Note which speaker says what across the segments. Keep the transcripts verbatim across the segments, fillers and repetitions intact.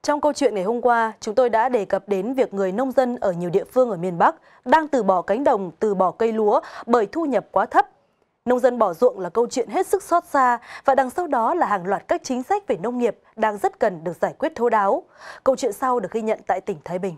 Speaker 1: Trong câu chuyện ngày hôm qua, chúng tôi đã đề cập đến việc người nông dân ở nhiều địa phương ở miền Bắc đang từ bỏ cánh đồng, từ bỏ cây lúa bởi thu nhập quá thấp. Nông dân bỏ ruộng là câu chuyện hết sức xót xa và đằng sau đó là hàng loạt các chính sách về nông nghiệp đang rất cần được giải quyết thấu đáo. Câu chuyện sau được ghi nhận tại tỉnh Thái Bình.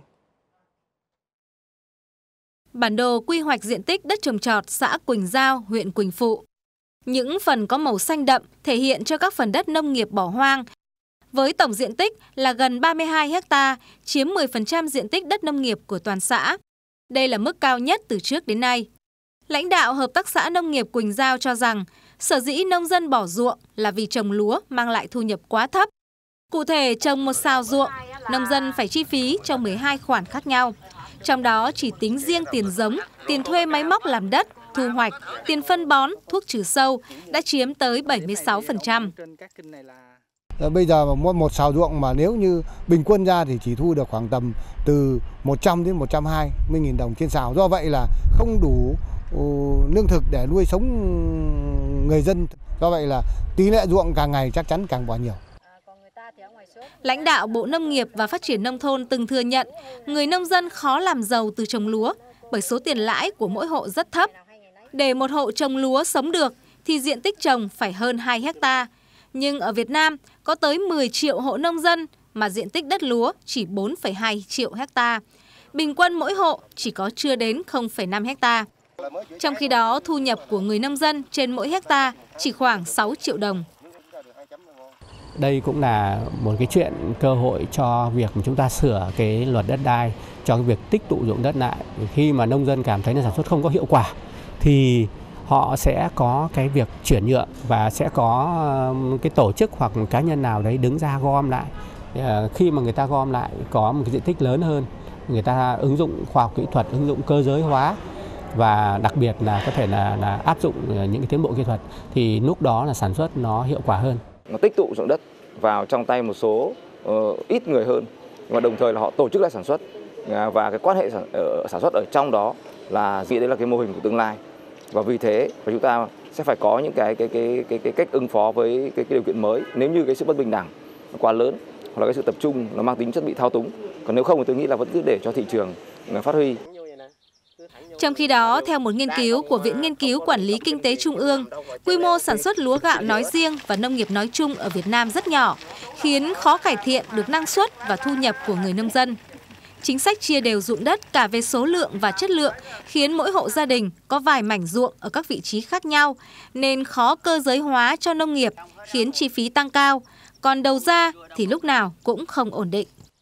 Speaker 2: Bản đồ quy hoạch diện tích đất trồng trọt xã Quỳnh Giao, huyện Quỳnh Phụ. Những phần có màu xanh đậm thể hiện cho các phần đất nông nghiệp bỏ hoang, với tổng diện tích là gần ba mươi hai héc ta, chiếm mười phần trăm diện tích đất nông nghiệp của toàn xã. Đây là mức cao nhất từ trước đến nay. Lãnh đạo Hợp tác xã Nông nghiệp Quỳnh Giao cho rằng, sở dĩ nông dân bỏ ruộng là vì trồng lúa mang lại thu nhập quá thấp. Cụ thể, trồng một sào ruộng, nông dân phải chi phí cho mười hai khoản khác nhau. Trong đó chỉ tính riêng tiền giống, tiền thuê máy móc làm đất, thu hoạch, tiền phân bón, thuốc trừ sâu đã chiếm tới bảy mươi sáu phần trăm.
Speaker 3: Bây giờ mà mua một sào ruộng mà nếu như bình quân ra thì chỉ thu được khoảng tầm từ một trăm đến một trăm hai mươi nghìn đồng trên sào. Do vậy là không đủ lương thực để nuôi sống người dân. Do vậy là tỷ lệ ruộng càng ngày chắc chắn càng bỏ nhiều.
Speaker 2: Lãnh đạo Bộ Nông nghiệp và Phát triển Nông thôn từng thừa nhận người nông dân khó làm giàu từ trồng lúa bởi số tiền lãi của mỗi hộ rất thấp. Để một hộ trồng lúa sống được thì diện tích trồng phải hơn hai héc ta. Nhưng ở Việt Nam có tới mười triệu hộ nông dân mà diện tích đất lúa chỉ bốn phẩy hai triệu héc ta. Bình quân mỗi hộ chỉ có chưa đến không phẩy năm héc ta. Trong khi đó, thu nhập của người nông dân trên mỗi héc ta chỉ khoảng sáu triệu đồng.
Speaker 4: Đây cũng là một cái chuyện cơ hội cho việc chúng ta sửa cái luật đất đai, cho cái việc tích tụ dụng đất lại. Khi mà nông dân cảm thấy là sản xuất không có hiệu quả thì họ sẽ có cái việc chuyển nhượng và sẽ có cái tổ chức hoặc cá nhân nào đấy đứng ra gom lại. Khi mà người ta gom lại có một cái diện tích lớn hơn, người ta ứng dụng khoa học kỹ thuật, ứng dụng cơ giới hóa và đặc biệt là có thể là, là áp dụng những cái tiến bộ kỹ thuật thì lúc đó là sản xuất nó hiệu quả hơn.
Speaker 5: Nó tích tụ dụng đất vào trong tay một số uh, ít người hơn, và đồng thời là họ tổ chức lại sản xuất uh, và cái quan hệ sản, uh, sản xuất ở trong đó là gì, đấy là cái mô hình của tương lai. Và vì thế và chúng ta sẽ phải có những cái cái cái cái, cái cách ứng phó với cái, cái điều kiện mới. Nếu như cái sự bất bình đẳng nó quá lớn hoặc là cái sự tập trung nó mang tính chất bị thao túng, còn nếu không thì tôi nghĩ là vẫn cứ để cho thị trường phát huy.
Speaker 2: Trong khi đó, theo một nghiên cứu của Viện Nghiên cứu Quản lý Kinh tế Trung ương, quy mô sản xuất lúa gạo nói riêng và nông nghiệp nói chung ở Việt Nam rất nhỏ, khiến khó cải thiện được năng suất và thu nhập của người nông dân. Chính sách chia đều ruộng đất cả về số lượng và chất lượng khiến mỗi hộ gia đình có vài mảnh ruộng ở các vị trí khác nhau, nên khó cơ giới hóa cho nông nghiệp, khiến chi phí tăng cao, còn đầu ra thì lúc nào cũng không ổn định.